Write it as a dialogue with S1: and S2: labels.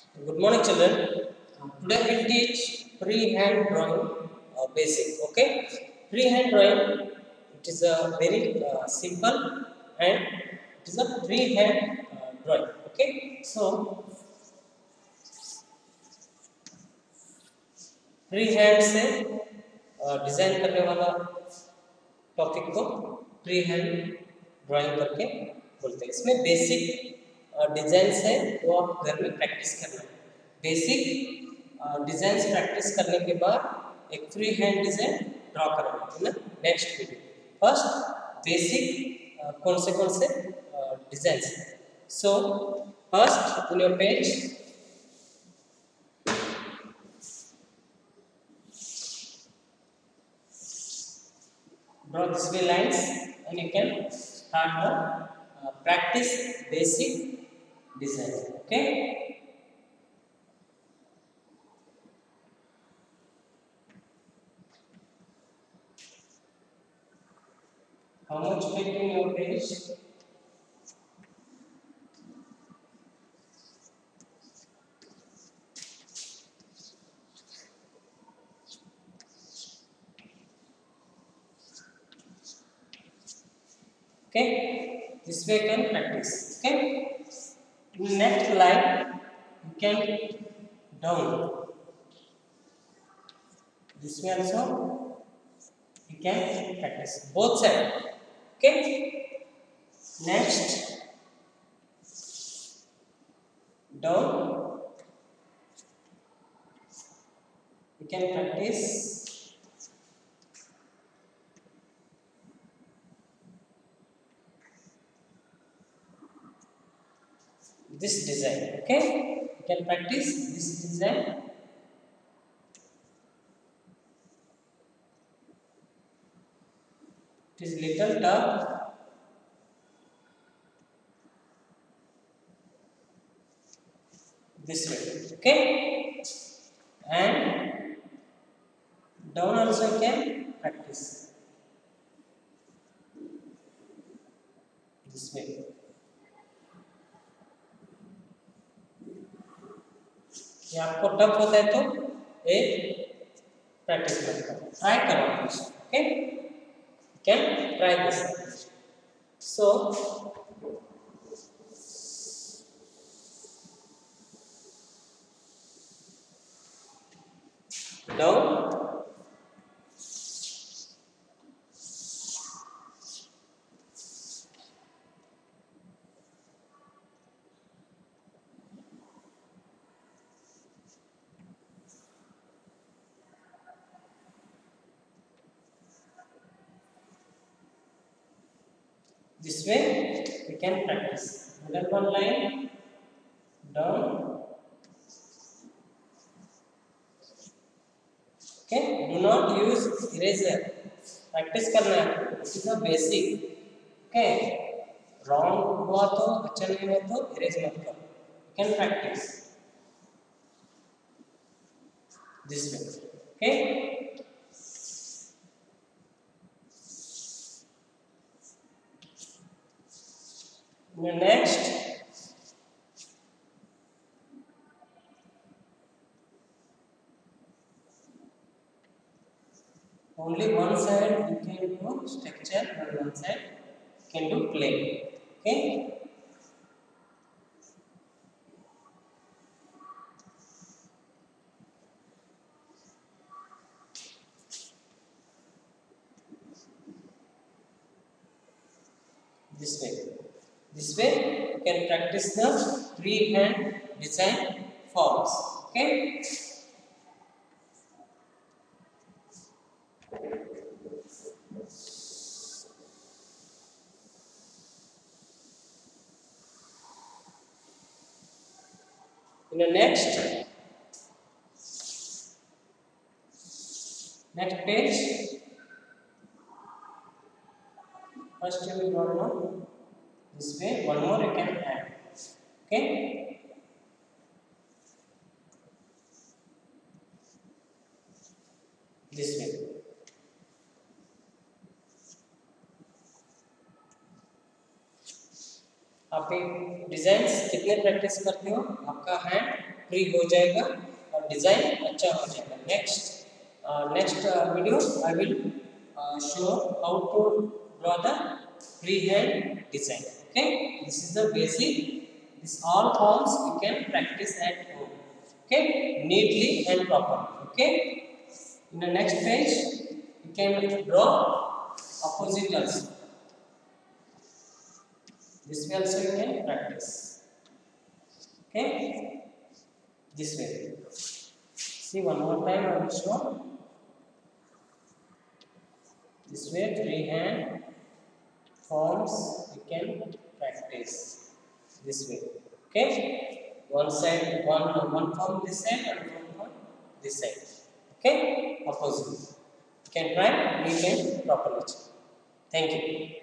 S1: Good morning, children. Today we'll teach freehand drawing basic. Okay, freehand drawing. It is a very simple and it is a freehand drawing. Okay, so freehand से design करने वाला topic को freehand drawing करके बोलते हैं। इसमें basic designs है वो आप घर में प्रैक्टिस करना है। बेसिक डिजाइन्स प्रैक्टिस करने के बाद एक फ्री हैंड डिजाइन ड्रॉ करना है ना। नेक्स्ट वीडियो फर्स्ट बेसिक कौन से designs. So first in your page draw this way lines and you can start the practice basic design. Okay, how much weight in your page? Okay, this way you can practice. Okay, next line you can down. This way also you can practice both sides. Okay, next down you can practice this design. Okay, you can practice this design. It is little tough. This way. Okay, and down also you can practice this way. ये आपको tough होता है तो ये practice मत करो, try करो। Okay, can try this. So down this way we can practice. Middle one line down. Okay, do not use eraser. Practice करना है, this is a basic. Okay, wrong हुआ तो अच्छा नहीं हुआ तो erase मत करो. You can practice this way. Okay. Next, only one side you can do structure and one side you can do plane. Okay, this way. This way you can practice the freehand design forms. Okay, in the next page, first you will draw now this way, one more you can add. Okay, this way. आप designs कितने practice करते हो, आपका hand free हो जाएगा और design अच्छा हो जाएगा. Next video I will show how to draw the freehand design. Okay, this is the basic. This all forms you can practice at home. Okay, neatly and properly. Okay, in the next page you can draw opposite also. This way also you can practice. Okay, this way. See, one more time I will show. This way freehand forms you can practice this way. Okay, one side, one form this side and one form this side. Okay, opposite. You can try, you can properly. Thank you.